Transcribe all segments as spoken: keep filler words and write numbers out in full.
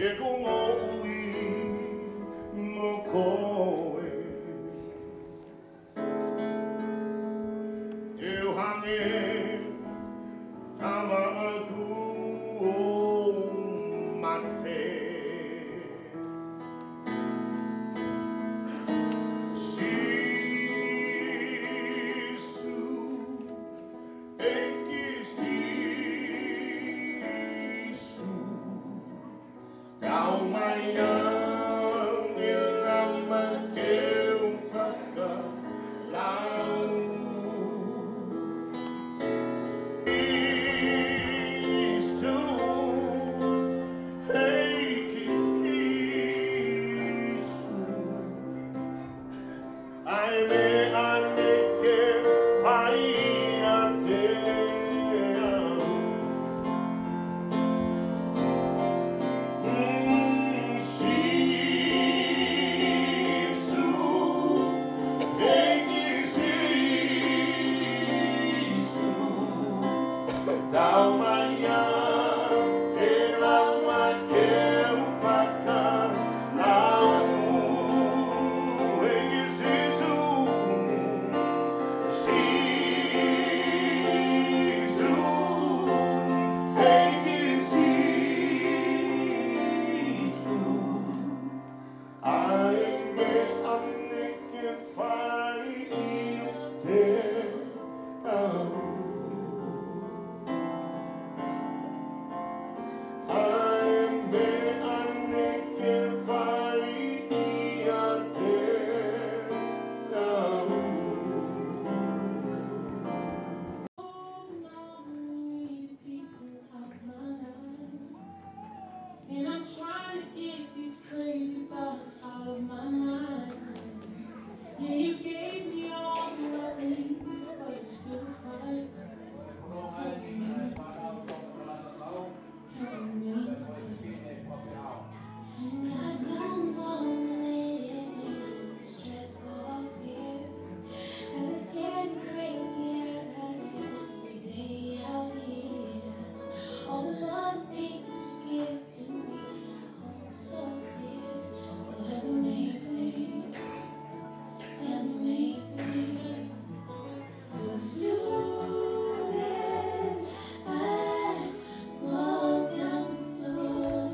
e como ui mo koe eu hange kama atu o mate sisu eiki sisu kau mai ang ilang magkeu whakalau sisu eiki sisu ai me ane ke whai a te au Tau mai a e lau mai ke whakalau e Sisu Sisu e Sisu ai me ane ke whai i te au And I'm trying to get these crazy thoughts out of my mind. Yeah, you gave me all the weapons, but you still fight. So help me maintain. Help me maintain. And I don't want to live in stress or fear, 'cause it's getting crazier every day out here. All the love things you give to me, I hold so dear. So help me maintain, help me maintain. 'Cause soon as I walk out the door,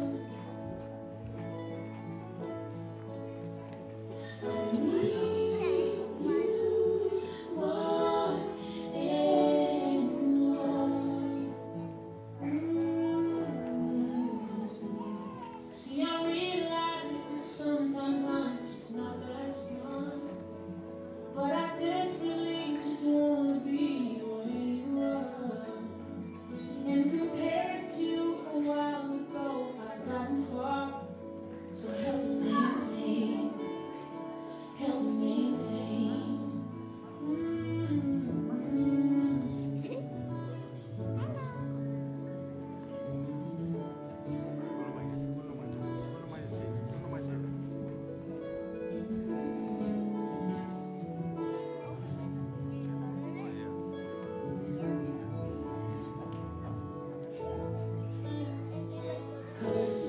I need you more and more. See, I realize that sometimes I'm just not that smart, but I desperately just wanna be where you are. And compared to a while ago, I've gotten far. So help me maintain, help me maintain. Mm-hmm. Cause